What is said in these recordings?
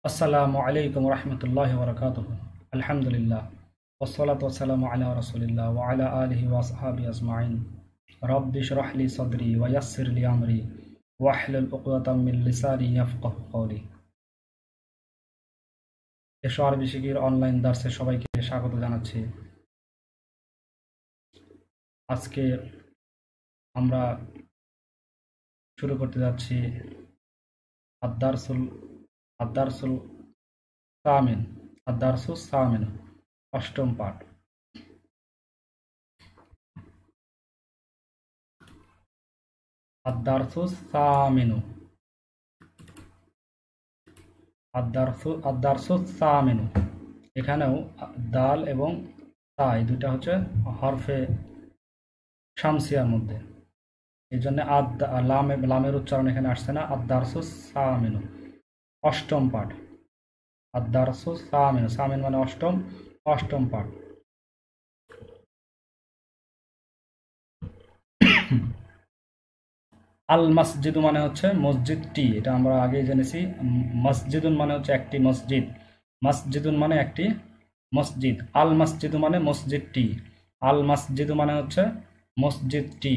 আসসালামু আলাইকুম রহমতুল্লাহি ওয়া বারাকাতুহু। আলহামদুলিল্লাহ ওয়াসসালাতু ওয়াসসালামু আলা রাসূলিল্লাহ ওয়া আলা আলিহি ওয়া আসহাবিহি আজমাইন। রাব্বি ইশরাহ লি সাদরি ওয়া ইয়াসসির লি আমরি ওয়াহলুল উকদাতাম মিন লিসানি ইয়াফকাহু কওলি। এসো আরবি শিখির অনলাইন দার্সে সবাইকে স্বাগত জানাচ্ছি। আজকে আমরা শুরু করতে যাচ্ছি আদ-দারসুল আদ-দারসুল সামিন আদ-দারসুস সামিন, অষ্টম পাঠ। আদ-দারসুস সামিনু আদ-দারসুস সামিনু। এখানেও দাল এবং তা এই দুইটা হচ্ছে হরফে শামসিয়ার মধ্যে, এই জন্য লামের উচ্চারণ এখানে আসছে না। আদ-দারসুস সামিনু, অষ্টম পাঠ। আদ-দারসুস সামিনু, সামিন মানে অষ্টম, অষ্টম পাঠ। আল মসজিদু মানে হচ্ছে মসজিদটি, এটা আমরা আগেই জেনেছি। মসজিদুন মানে হচ্ছে একটি মসজিদ, মসজিদুন মানে একটি মসজিদ। আল মসজিদু মানে মসজিদটি, আল মসজিদু মানে হচ্ছে মসজিদটি।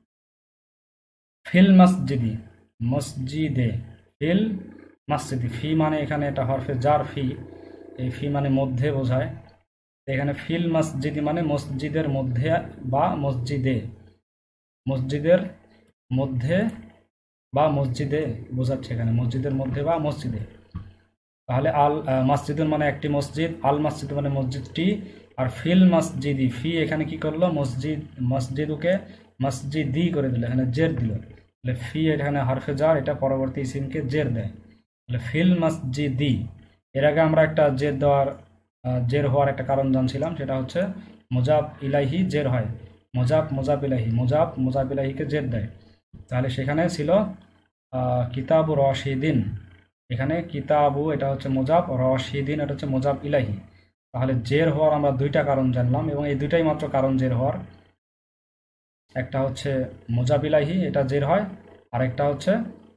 ফিল মসজিদি, মসজিদে। ফিল মসজিদি, ফি মানে এখানে এটা হরফে জার ফি, এই ফি মানে মধ্যে বোঝায়। এখানে ফিল মসজিদি মানে মসজিদের মধ্যে বা মসজিদে, মসজিদের মধ্যে বা মসজিদে বোঝাচ্ছে এখানে, মসজিদের মধ্যে বা মসজিদে। তাহলে আল মসজিদুন মানে একটি মসজিদ, আল মসজিদ মানে মসজিদটি। আর ফিল মসজিদি, ফি এখানে কি করলো, মসজিদ, মসজিদুকে মসজিদি করে দিল, এখানে জের দিল। তাহলে ফি এখানে হরফে জার, এটা পরবর্তী ইসিমকে জের দেয়। তাহলে ফিল মসজিদি। এর আগে আমরা একটা জের হওয়ার একটা কারণ জানছিলাম, সেটা হচ্ছে মুজাব ইলাইহি জের হয়, মুজাব ইলাইহি, মুজাব ইলাইহিকে জের দেয়। তাহলে সেখানে ছিল কিতাবু রশিদিন, এখানে কিতাবু এটা হচ্ছে মুজাব, রশিদিন এটা হচ্ছে মুজাব ইলাইহি। তাহলে জের হওয়ার আমরা দুইটা কারণ জানলাম, এবং এই দুইটাই মাত্র কারণ জের হওয়ার। একটা হচ্ছে মুজাব ইলাইহি, এটা জের হয়, আর একটা হচ্ছে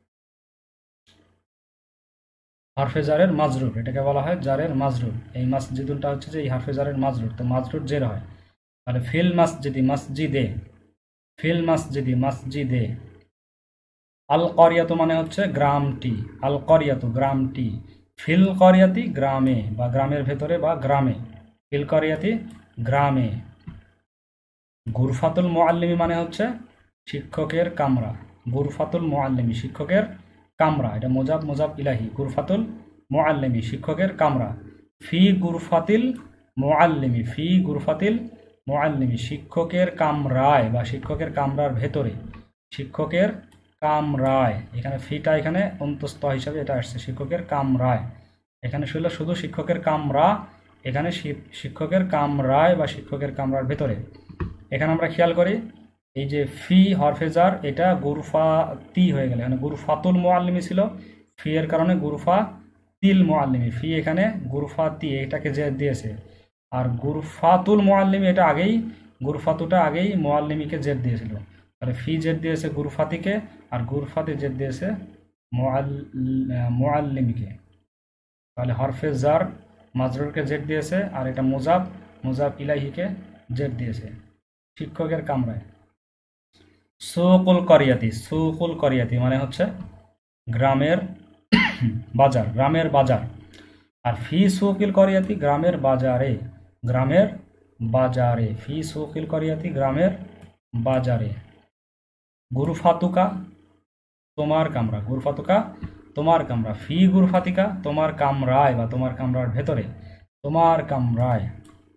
হারফে জারের মাজরুর, এটাকে বলা হয় জারের মাজরুর। এই মসজিদুলটা হচ্ছে যে এই হারফে জারের মাজরুর, তো মাজরুর জের হয়। তাহলে ফিল মসজিদি মসজিদে, ফিল মসজিদি মসজিদে। আল করিয়াতু মানে হচ্ছে গ্রামটি, আল করিয়াতু গ্রামটি। ফিল করিয়াতি গ্রামে বা গ্রামের ভেতরে বা গ্রামে, ফিল করিয়াতি গ্রামে। গুরফাতুল মুআল্লিমি মানে হচ্ছে শিক্ষকের কামরা, গুরফাতুল মুআল্লিমি শিক্ষকের কামরা, এটা মুজাব ইলাহি। গুরফাতুল মুআল্লিমি শিক্ষকের কামরা। ফি গুরফাতিল মুআল্লিমি, ফি গুরফাতিল মুআল্লিমি শিক্ষকের কামরায় বা শিক্ষকের কামরার ভেতরে, শিক্ষকের কামরায়। এখানে ফিটা এখানে অন্তস্থ হিসাবে এটা আসছে, শিক্ষকের কামরায়। এখানে ছিল শুধু শিক্ষকের কামরা, এখানে শিক্ষকের কামরায় বা শিক্ষকের কামরার ভেতরে। এখানে আমরা খেয়াল করি, এই যে ফি হরফেজার, এটা গুরফাতি হয়ে গেল, এখানে গুরফাতুল মুআল্লিমি ছিল, ফি এর কারণে গুরফা তিল মুআল্লিমি। ফি এখানে গুরফাতি, এটাকে যে দিয়েছে। আর গুরফাতুল মুআল্লিমি এটা আগেই, গুরফাতুটা আগেই মুআল্লিমিকে জেদ দিয়েছিল। তাহলে ফি জেদ দিয়েছে গুরফাতিকে, আর গুরফাতি জেদ দিয়েছে মুআল্লিমিকে। তাহলে হরফে জার মাজরুরকে জেদ দিয়েছে, আর এটা মুজাব ইলাইহিকে জেদ দিয়েছে, শিক্ষকের কামরায়। সুকুল করিয়াতি, সুকুল করিয়াতি মানে হচ্ছে গ্রামের বাজার, গ্রামের বাজার। আর ফি সুকিল করিয়াতি গ্রামের বাজারে, গ্রামের বাজারে। ফি সুকিল করিয়াতি গ্রামের বাজারে। গুরফাতুকা তোমার কামরা, গুরফাতুকা তোমার কামরা। ফি গুরফাতিকা তোমার কামরায় বা তোমার কামরার ভেতরে, তোমার কামরায়।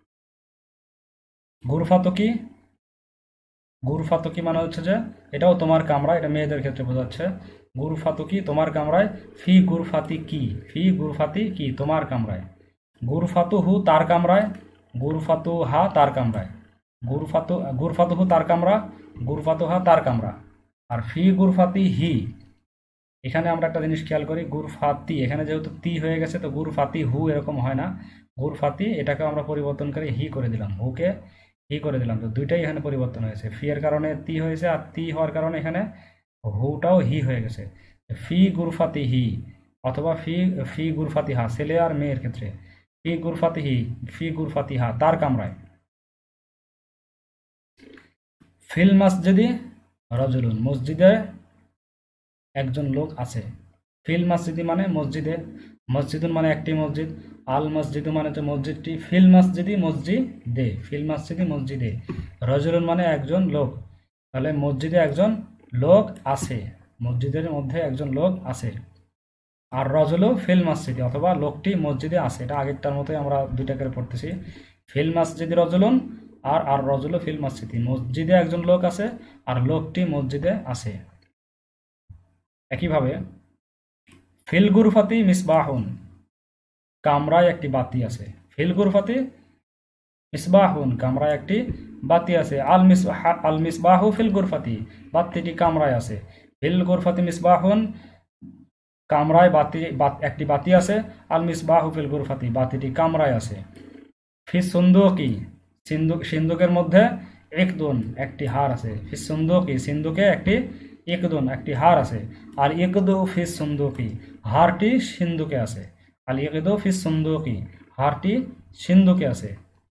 গুরফাতুকি, গুরফাতুকি মানে হচ্ছে যে এটাও তোমার কামরা, এটা মেয়েদের ক্ষেত্রে বোঝাচ্ছে। গুরফাতুকি তোমার কামরায়। ফি গুরফাতি কি, ফি গুরফাতি কি তোমার কামরায়। গুরফাতুহু তার কামরায়, গুরফাতুহা তার কামরায়। গুরফাতুহু তার কামরা, গুরফাতুহা তার কামরা। আর ফি গুরফাতি হি, এখানে আমরা একটা জিনিস খেয়াল করি, গুরফাতি এখানে যেহেতু তি হয়ে গেছে, তো গুরফাতি হু এরকম হয় না। গুরফাতি এটাকে আমরা পরিবর্তন করে হি করে দিলাম, হুকে হি করে দিলাম, তো দুইটাই এখানে পরিবর্তন হয়েছে। ফি এর কারণে তি হয়েছে, আর তি হওয়ার কারণে এখানে হুটাও হি হয়ে গেছে। ফি গুরফাতি হি, অথবা ফি ফি গুরফাতিহা ছেলে আর মেয়ের ক্ষেত্রে, ফি গুরফাতিহি ফি গুরফাতিহা তার কামরায়। ফিল মসজিদি রজুলুন মসজিদে একজন লোক আছে। ফিল মসজিদি মানে মসজিদে, মসজিদুন মানে একটি মসজিদ, আল মসজিদু মানে হচ্ছে মসজিদটি, ফিল মসজিদি মসজিদে, ফিল মসজিদি মসজিদে, রজুলুন মানে একজন লোক, তাহলে মসজিদে একজন লোক আছে, মসজিদের মধ্যে একজন লোক আছে। আর রজুলু ফিল মসজিদি অথবা লোকটি মসজিদে আছে, এটা আগেরটার মতোই আমরা দুইটা করে পড়তেছি। ফিল মসজিদি রজুলুন আর আর রজুলু ফিল মসজিদি, মসজিদে একজন লোক আছে আর লোকটি মসজিদে আছে। একইভাবে ফিল গুরফাতি মিসবাহুন কামরায় একটি বাতি আছে। ফিল গুরফাতি মিসবাহুন কামরায় একটি বাতি আছে। আল মিসবাহু ফিল গুরফাতি বাতিটি কামরায় আছে। ফিল গুরফাতি মিসবাহুন কামরায় বাতি একটি বাতি আছে। আল মিসবাহু ফিল গুরফাতি বাতিটি কামরায় আছে। ফি সুন্দুকি সিন্দুকের মধ্যে একদুন একটি হার আছে। ফি সুন্দুকি সিন্দুকে একটি একদুন একটি হার আছে। আর একদু ফি সুন্দুকি হারটি সিন্দুকে আছে। আল একদু ফি সুন্দুকি হারটি সিন্দুকে আছে।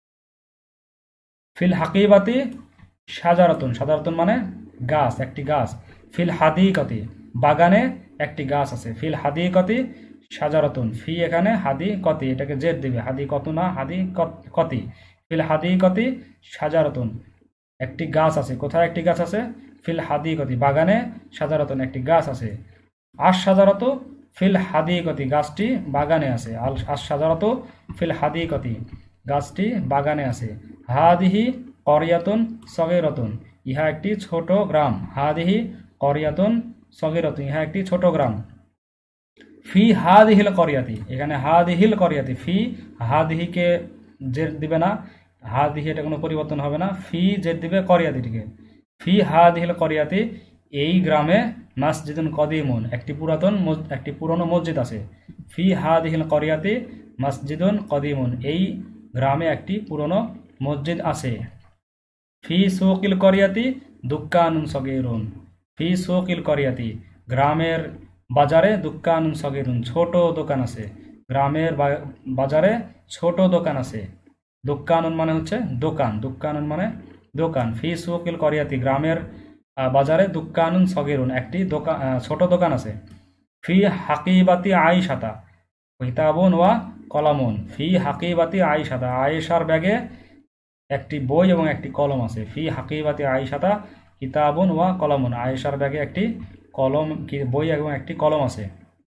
ফিল হাকিবাতি সাজারাতুন সাজারাতুন মানে গাছ একটি গাছ। ফিল হাদিকতি বাগানে একটি গাছ আছে। ফিল হাদিকতি সাজারাতুন ফি এখানে হাদি কতি এটাকে জেদ দিবে, হাদি কত না হাদি কতি। ফিল হাদিকতি সাজারাতুন একটি গাছ আছে। কোথায় একটি গাছ আছে? ফিল হাদিকতি বাগানে, সাজারাতুন একটি গাছ আছে। আশ সাজারাত ফিল হাদিকতি গাছটি বাগানে আছে। আশ সাজারাত ফিল হাদিকতি গাছটি বাগানে আছে। হাদিহি করিয়াতুন সগীরাতুন ইহা একটি ছোট গ্রাম। হাদিহি করিয়াতুন সগীরাতুন ইহা একটি ছোট গ্রাম। ফি হাদিহিল করিয়াতি এখানে হাদিহিল করিয়াতি ফি হাদিহিকে জেদ দিবে না, হাদিহি এটা কোনো পরিবর্তন হবে না, ফি জেদ দিবে করিয়াতিটিকে। ফি হাদিহিল করিয়াতি এই গ্রামে মসজিদুন কদিমুন একটি পুরনো মসজিদ আছে। ফি হাদিহিল করিয়াতি মসজিদুন কদিমুন এই গ্রামে একটি পুরনো মসজিদ আছে। ফি সুকিল করিয়াতি দুক্কানুন সগীরুন ফি সুকিল করিয়াতি গ্রামের বাজারে দুক্কানুন সগীরুন ছোট দোকান আছে। গ্রামের বাজারে ছোট দোকান আছে। দুক্কানুন মানে হচ্ছে দোকান, দুক্কানুন মানে দোকান। ফি সুকিল করিয়াতি গ্রামের বাজারে দুক্কানুন সগীরুন একটি দোকান ছোট দোকান আছে। ফি হাকিবাতি আইশাতা কিতাবুন ওয়া কলামুন ফি হাকিবাতি আইশাতা আয়েশার ব্যাগে একটি বই এবং একটি কলম আছে। ফি হাকিবাতি আইশাতা কিতাবুন ওয়া কলামুন আয়েশার ব্যাগে একটি কলম বই এবং একটি কলম আছে।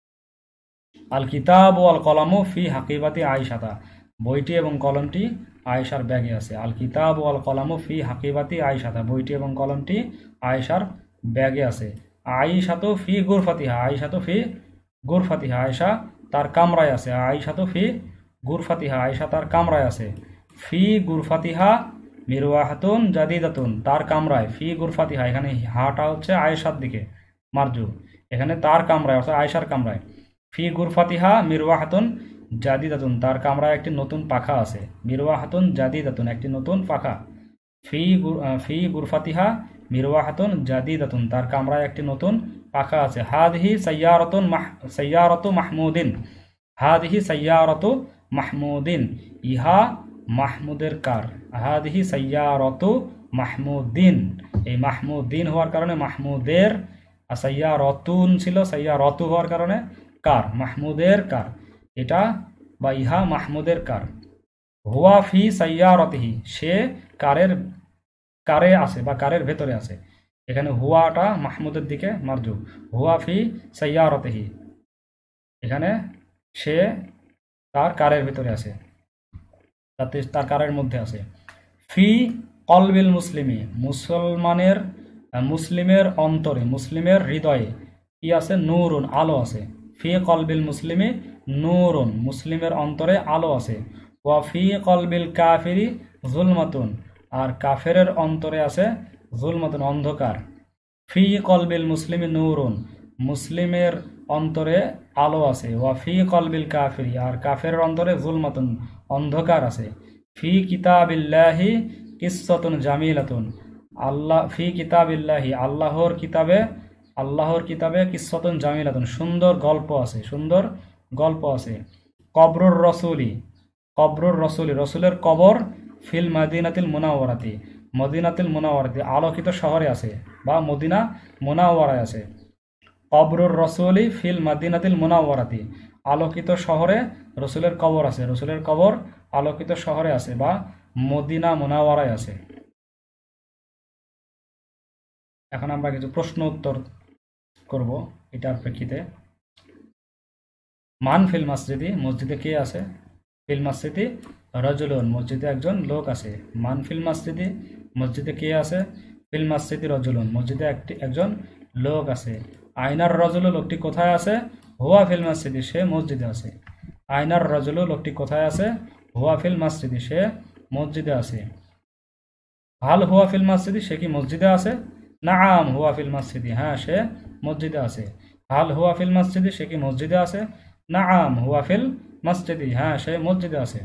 আল কিতাব ও আল কলামু ফি হাকিবাতি আইশাতা বইটি এবং কলমটি আয়েশার ব্যাগে আছে। আল কিতাব ও আল কলামু ফি হাকিবাতি আইশাতা বইটি এবং কলমটি আয়েশার ব্যাগে আছে। আইশাতু ফি গুরফাতিহা আইশাতু ফি গুরফাতিহা আয়েশা তার কামরায় আছে। আইশাতু ফি গুরফাতিহা আয়েশা তার কামরায় আছে। ফি গুরফাতিহা মিরওয়াহাতুন জাদিদাতুন তার কামরায়। ফি গুরফাতিহা এখানে হাটা হচ্ছে আয়েশার দিকে মারজু, এখানে তার কামরায় অর্থাৎ আয়েশার কামরায়। ফি গুরফাতিহা মিরওয়াহাতুন জাদিদাতুন তার কামরায় একটি নতুন পাখা আছে। মিরওয়াহাতুন জাদিদাতুন একটি নতুন পাখা। ফি গুরফাতিহা মিরওয়াহাতুন জাদিদাতুন তার কামরায় একটি নতুন পাখা আছে। হাদিহি সাইয়ারাতু মাহমুদিন হাদিহি সাইয়ারাতু মাহমুদিন ইহা মাহমুদের কার। হাদিহি সাইয়ারাতু মাহমুদিন এই মাহমুদিন হওয়ার কারণে মাহমুদের, আর সাইয়ারাতুন ছিল সাইয়ারাতু হওয়ার কারণে কার, মাহমুদের কার এটা বা ইহা মাহমুদের কার। হুয়া ফি সাইয়ারাতিহি সে কারে আছে বা কারের ভেতরে আছে। এখানে হুয়াটা মাহমুদের দিকে মারজু। হুয়া ফি সাইয়ারাতিহি এখানে সে তার কারের ভেতরে আছে, তার কারের মধ্যে আছে। ফি কলবিল মুসলিমি মুসলিমের অন্তরে মুসলিমের হৃদয়ে কি আছে? নূরুন আলো আছে। ফি কলবিল মুসলিমি নূরুন মুসলিমের অন্তরে আলো আছে। ওয়া ফি কলবিল কাফিরি যুলমাতুন আর কাফেরের অন্তরে আছে যুলমাতুন অন্ধকার। ফি কলবিল মুসলিমি নূরুন মুসলিমের অন্তরে আলো আছে। ওয়া ফি কলবিল কাফিরি আর কাফেরের অন্তরে যুলমাতুন অন্ধকার আছে। ফি কিতাবিল্লাহি কিসসাতুন জামিলাতুন ফি কিতাবিল্লাহি আল্লাহর কিতাবে আল্লাহর কিতাবে কিসসাতুন জামিলাতুন, সুন্দর গল্প আছে, সুন্দর গল্প আছে। কবরুর রসুলি, কবরুর রসুলি, রসুলের কবর ফিল মাদিনাতিল মুনাওয়ারাতি, মদিনাতুল মুনাওয়ারাতি, আলোকিত শহরে আছে বা মদিনা মুনাওয়ারায় আছে। কবরুর রসুলি ফিল মাদিনাতিল মুনাওয়ারাতি, আলোকিত শহরে রসুলের কবর আছে, রসুলের কবর আলোকিত শহরে আছে বা মদিনা মুনাওয়ারায় আছে। এখন আমরা কিছু প্রশ্ন উত্তর করব এটার প্রেক্ষিতে। মান ফিল মসজিদি, মসজিদে কে আছে? ফিল মসজিদি রজুলুন, মসজিদে একজন লোক আছে। মান ফিল মসজিদি, মসজিদে কে আছে? ফিল মসজিদি রজুলুন, মসজিদে একজন লোক আছে। আইনার রজুলু, লোকটি কোথায় আছে? হুয়া ফিল মসজিদি, সে মসজিদে আছে। আইনার রজুলু, লোকটি কোথায় আছে? হুয়া ফিল মসজিদি, সে মসজিদে আছে। হাল হুয়া ফিল মসজিদি, সে কি মসজিদে আছে? নাআম হুয়া ফিল মসজিদি, হ্যাঁ সে মসজিদে আছে। হাল হুয়া ফিল মসজিদি, সে কি মসজিদে আছে? নাআম হুয়া ফিল মসজিদি, হ্যাঁ সে মসজিদে আছে।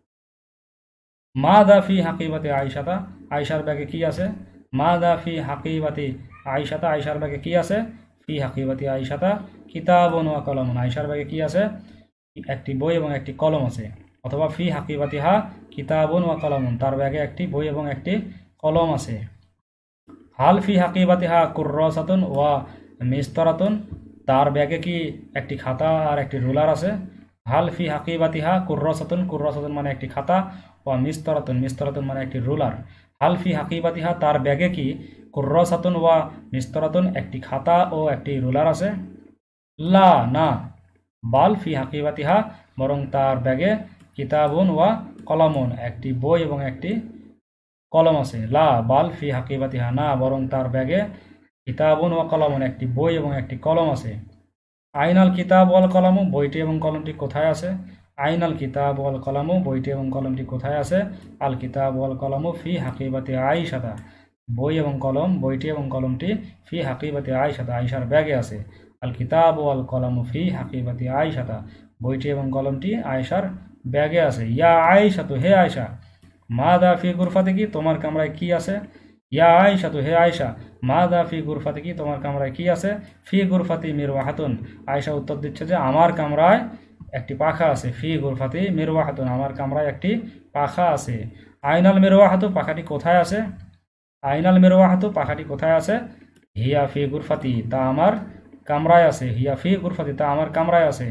মা দা ফি হাকিবাতি আয়েশাতা, আয়েশার ব্যাগে কি আছে? মা দা ফি হাকিবাতি আয়েশাতা, আয়েশার ব্যাগে কি আছে? ফি হাকিবাতি আয়েশাতা কিতাবুন ওয়া কলমুন, আয়েশার ব্যাগে কি আছে? একটি বই এবং একটি কলম আছে। অথবা ফি হাকিবাতিহা কিতাবুন ওয়া কলমুন, তার ব্যাগে একটি বই এবং একটি কলম আছে। হাল ফি হাকিবাতিহা কুররাসাতুন ওয়া মিসতারাতুন, তার ব্যাগে কি একটি খাতা আর একটি রুলার আছে? হাল ফি হাকিবাতিহা কুররাসাতুন, কুররাসাতুন মানে একটি খাতা, ওয়া মিসতারাতুন, মিসতারাতুন মানে একটি রুলার। হাল ফি হাকিবাতিহা, তার ব্যাগে কি কুররাসাতুন ওয়া মিসতারাতুন, একটি খাতা ও একটি রুলার আছে? লা, না। বাল ফি হাকিবাতিহা, বরং তার ব্যাগে কিতাবুন ওয়া কলামুন, একটি বই এবং একটি কলম আছে। লা বাল ফি হাকিবাতিহা, না বরং তার ব্যাগে কিতাবুন ওয়া কলামুন, একটি বই এবং একটি কলম আছে। আইনাল কিতাব ওয়াল কলামু, বইটি এবং কলমটি কোথায় আছে? আইনাল কিতাব ওয়াল কলামু, বইটি এবং কলমটি কোথায় আছে? আল কিতাব ওয়াল কলামু ফি হাকিবাতি আয়েশাতা, বই এবং কলম, বইটি এবং কলমটি ফি হাকিবাতি আয়েশাতা, আয়েশার ব্যাগে আছে। আল কিতাব ওয়াল কলামু ফি হাকিবাতি আয়েশাতা, বইটি এবং কলমটি আয়েশার ব্যাগে আছে। ইয়া আয়েশাতু, হে আয়েশা, মা দা ফি গুরফাতিকি, তোমার কামরায় কি আছে? ইয়া আয়েশাতু, হে আয়েশা, মা দা ফি গুরফাতিকি, তোমার কামরায় কি আছে? ফি গুরফাতি মিরওয়াহাতুন, আয়েশা উত্তর দিচ্ছে যে আমার কামরায় একটি পাখা আছে। ফি গুরফাতি মিরওয়াহাতুন, আমার কামরায় একটি পাখা আছে। আইনাল মিরওয়াহাতু, পাখাটি কোথায় আছে? আইনাল মিরওয়াহাতু, পাখাটি কোথায় আছে? হিয়া ফি গুরফাতি, তা আমার কামরায় আছে। হিয়া ফি গুরফাতি, তা আমার কামরায় আছে।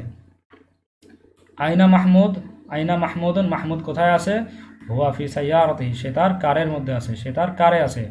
আইনা মাহমুদ, আইনা মাহমুদুন, মাহমুদ কোথায় আছে? হুয়া ফি সাইয়ারাতিহি, সে তার কারের মধ্যে আছে, সে তার কারে আছে।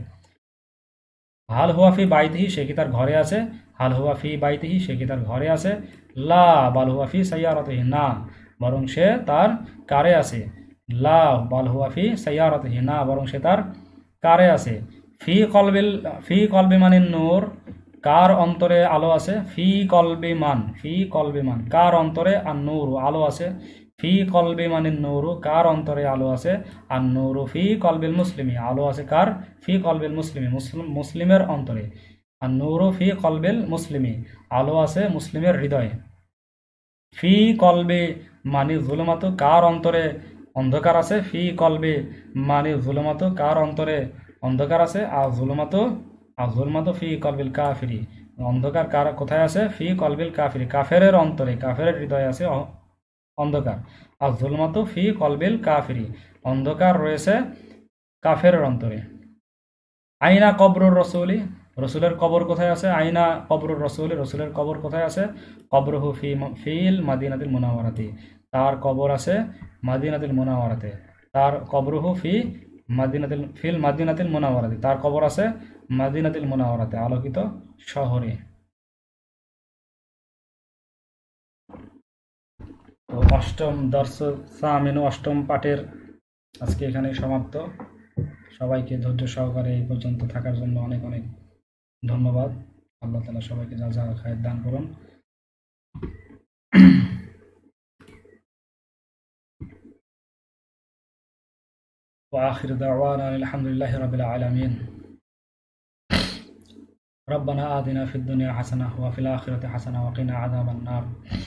হাল হুয়া ফি বাইতিহি, সে কি তার ঘরে আছে? হাল হুয়া ফি বাইতিহি, সে কি তার ঘরে আছে? লা বাল হুয়া ফি সাইয়ারাতিহি, না বরং সে তার কারে আছে। লা বাল হুয়া ফি সাইয়ারাতিহি, না বরং সে তার কারে আছে। ফি কলবিল, ফি কলবি মানিন নূর, কার অন্তরে আলো আছে? ফি কলবি মান, ফি কলবি মান, কার অন্তরে? আর নূর, আলো আছে। ফি কলবি মানিন নূরু, কার অন্তরে আলো আছে? আর নূরু ফি কলবিল মুসলিমি, আলো আছে কার? ফি কলবিল মুসলিমি, মুসলিমের অন্তরে। আর নূরু ফি কলবিল মুসলিমি, আলো আছে মুসলিমের হৃদয়ে। ফি কলবে মানি জুলুমাতু, কার অন্তরে অন্ধকার আছে? ফি কলবে মানি জুলুমাতু, কার অন্তরে অন্ধকার আছে? আর জুলুমাতু, আর জুলমাতু ফি কলবিল কাফিরি, অন্ধকার কার কোথায় আছে? ফি কলবিল কাফিরি, কাফেরের অন্তরে, কাফেরের হৃদয়ে আছে অন্ধকার। আর জুলমাতু ফি কলবিল কাফিরি, অন্ধকার রয়েছে কাফেরের অন্তরে। আইনা কবরুর রসুলি, রসুলের কবর কোথায় আছে? আইনা কবরুর রসুলি, রসুলের কবর কোথায় আছে? কবরহু ফিল মাদিনাতিল মুনাওয়ারাতি, তার কবর আছে মাদিনাতিল মুনাওয়ারাতে। তার কবরহু ফিল মাদিনাতিল মুনাওয়ারাতি, তার কবর আছে মাদিনাতিল মুনাওয়ারাতে, আলোকিত শহরে। তো অষ্টম দর্শ সামিনু, অষ্টম পাঠের আজকে এখানেই সমাপ্ত। সবাইকে ধৈর্য সহকারে এই পর্যন্ত থাকার জন্য অনেক অনেক ধন্যবাদ। আল্লাহ তাআলা সবাইকে যা যা খায়ের দান করুন। وآخر دعوانا الحمد لله رب العالمين ربنا آتنا في الدنيا حسنة وفي الآخرة حسنة وقنا عذاب النار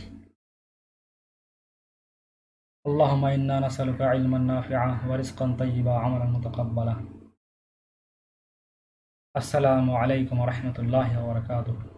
اللهم إنا نسألك علما نافعا ورزقا طيبا وعملا متقبلا السلام عليكم ورحمة الله وبركاته